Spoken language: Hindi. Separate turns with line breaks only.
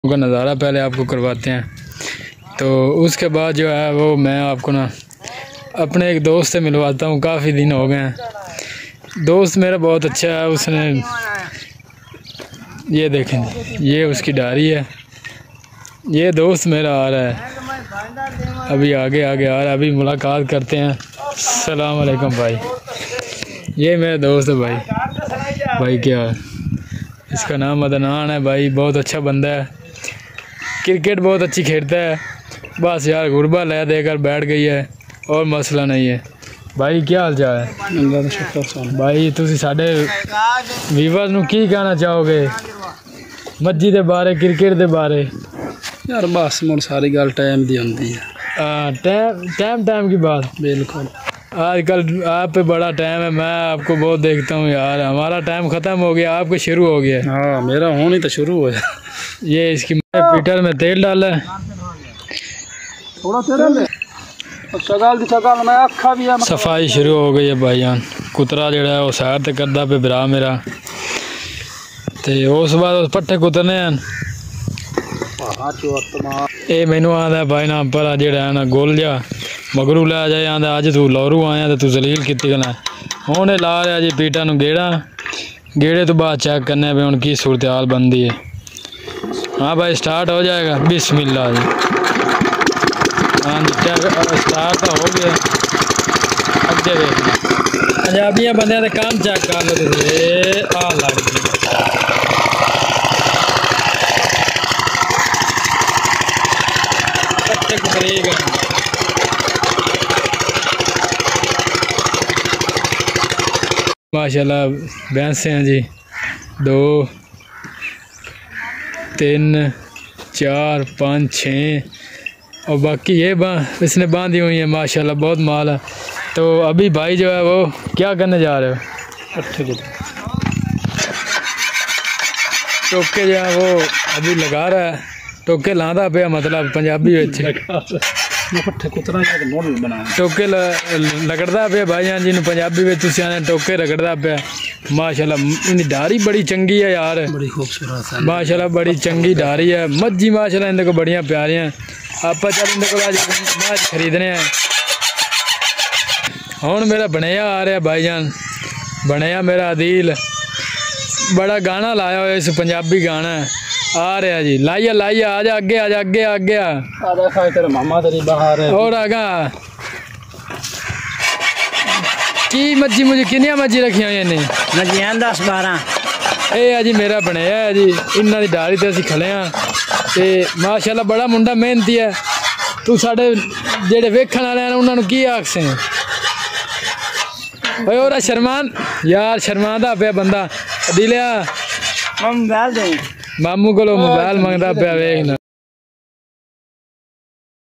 का नज़ारा पहले आपको करवाते हैं। तो उसके बाद जो है वो मैं आपको ना अपने एक दोस्त से मिलवाता हूँ। काफ़ी दिन हो गए हैं। दोस्त मेरा बहुत अच्छा है। उसने ये देखें, ये उसकी डायरी है। ये दोस्त मेरा आ रहा है, अभी आगे आगे आ रहा है। अभी मुलाकात करते हैं। अस्सलाम वालेकुम भाई। ये मेरा दोस्त है भाई क्या इसका नाम अदनान है भाई। बहुत अच्छा बंदा है, क्रिकेट बहुत अच्छी खेलता है। बस यार गुरबा ले देकर बैठ गई है और मसला नहीं है। भाई क्या हाल चाल है भाई? तुसी साडे व्यूअर्स नूं की कहना चाहोगे मज्जी दे बारे, क्रिकेट दे बारे?
यार बस मुड़ सारी गल टाइम दी होंदी है।
टाइम की बात।
बिल्कुल
आजकल आप पे बड़ा टाइम है। मैं आपको बहुत देखता हूँ यार। हमारा टाइम ख़त्म हो गया, आपका शुरू हो गया।
हाँ मेरा होनी तो शुरू हो।
ये इसकी पीटर में तेल डाला है
थोड़ा तेल सफाई
शुरू हो गई है भाईजान। कुतरा जड़ा है वो सैर ते करदा पे भरा मेरा। ते उस बाद उस पट्ठे कुतरने हैं। ये मैनू आंदा भाई ना पर जेड़ा है ना गोल जा मगरू लै जाए। आंदा अज तू लौरू आया तो तू जलील की गला। हुण ला रहा जी पीटा नूं गेड़ा। गेड़े तो बाद चेक करने पे हुण की सूरत हाल बनती है। हाँ भाई स्टार्ट हो जाएगा। बिस्मिल्लाह जी। हाँ जी स्टार्ट तो हो गया। अगे देख पंजाबियां बंदे का काम चेक कर लो तुसीं। आ लग गई माशाल्लाह। भैंसे हैं जी 2 3 4 5 6 और बाकी ये इसने बांधी हुई है माशाल्लाह। बहुत माल है। तो अभी भाई जो है वो क्या करने जा रहे हो? टोके जो है वो अभी लगा रहा है। टोके लादा पे मतलब पंजाबी टोके रगड़दा पे भाई जान जी पंजाबी में तुम आने टोके रगड़दा पे। माशाल्लाह इनकी डारी बड़ी चंगी है यार,
बड़ी खूबसूरत है
माशाल्लाह। बड़ी चंगी डारी है मज्जी माशाल्लाह। इनके को बढ़िया प्यारियां। आप चल इनके को आज खरीदने हैं। हुण मेरा बनया आ रहा भाईजान। बनया मेरा अदील बड़ा गाना लाया हुआ इस पंजाबी गाना आ रहा जी। लाइया लाइया आजा अगे आजा अगे आगे आ
तेरा मामा तेरी बाहर है
और आगा की मज्जी मुझे किनिया मज्जी रखी हुई ने?
मज्जियां 10 12।
ये जी मेरा बनया है जी। इन्हों की डाली ते असीं खले हाँ। ते माशाल्लाह बड़ा मुंडा मेहनती है। तू साडे जेड़े वेखण वाले हैं उन्होंने की आखसे और शर्मान यार शर्मांदा पे बंदा दिलिया।
मोबाइल दे
मामू को मोबाइल मंगता पे वेखना।